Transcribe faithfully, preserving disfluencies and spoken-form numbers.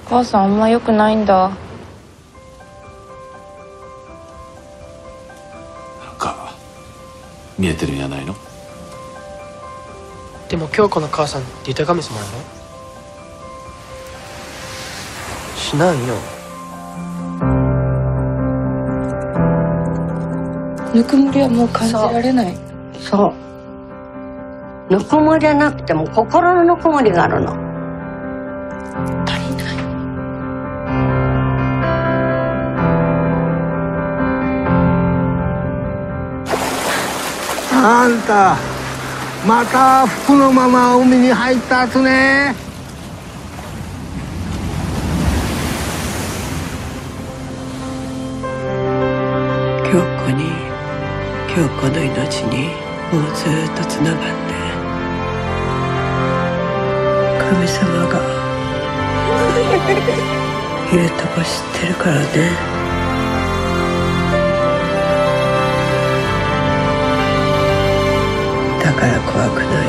母さんあんま良くないんだ。 なんか見えてるんやないの。 でも京子の母さんって痛神様やろ。しないよ。 ぬくもりはもう感じられない。 そう、ぬくもりじゃなくても心のぬくもりがあるの。 足りない。 あんたまた服のまま海に入ったっすね。 京子に京子の命にもうずっとつながって神様がいるとこ知ってるからね。だから怖くない。